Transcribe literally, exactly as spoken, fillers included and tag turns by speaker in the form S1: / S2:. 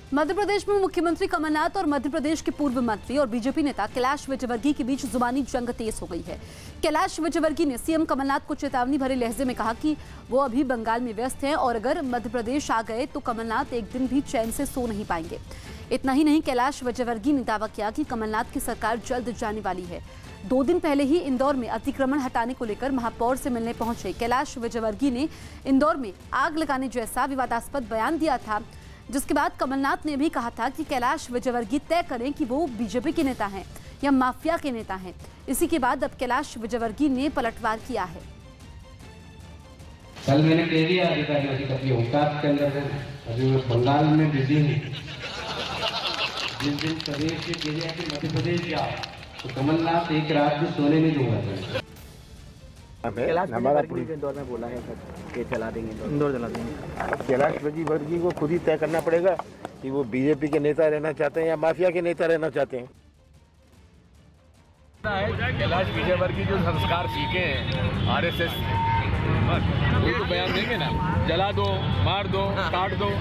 S1: मध्य प्रदेश में मुख्यमंत्री कमलनाथ और मध्य प्रदेश के पूर्व मंत्री और बीजेपी नेता कैलाश विजयवर्गीय के बीच जुबानी जंग तेज हो गई है। कैलाश विजयवर्गीय ने सीएम कमलनाथ को चेतावनी भरे लहजे में कहा कि वो अभी बंगाल में व्यस्त हैं और अगर मध्य प्रदेश आ गए तो कमलनाथ एक दिन भी चैन से सो नहीं पाएंगे। इतना ही नहीं, कैलाश विजयवर्गीय ने दावा किया कि कमलनाथ की सरकार जल्द जाने वाली है। दो दिन पहले ही इंदौर में अतिक्रमण हटाने को लेकर महापौर से मिलने पहुंचे कैलाश विजयवर्गीय ने इंदौर में आग लगाने जैसा विवादास्पद बयान दिया था, जिसके बाद कमलनाथ ने भी कहा था कि कैलाश विजयवर्गीय तय करें कि वो बीजेपी के नेता हैं या माफिया के नेता हैं। इसी के बाद अब कैलाश विजयवर्गीय ने पलटवार किया है।
S2: कल मैंने कह दिया अधिकारियों की कभी औकात के अंदर अभी वो बंगाल में बिजी हूँ। जिस दिन प्रदेश से कह दिया कि मध्य प्रदेश जाओ तो कमलनाथ एक रात भी सोने नहीं दूंगा।
S3: हमारा इंदौर में बोला है कि चला देंगे,
S4: इंदौर चला देंगे।
S3: कैलाश विजयवर्गीय को खुद ही तय करना पड़ेगा कि वो बीजेपी के नेता रहना चाहते हैं या माफिया के नेता रहना चाहते हैं।
S5: कैलाश विजयवर्गीय जो संस्कार सीखे हैं आरएसएस, वो तो बयान देंगे ना, जला दो, मार दो, काट दो।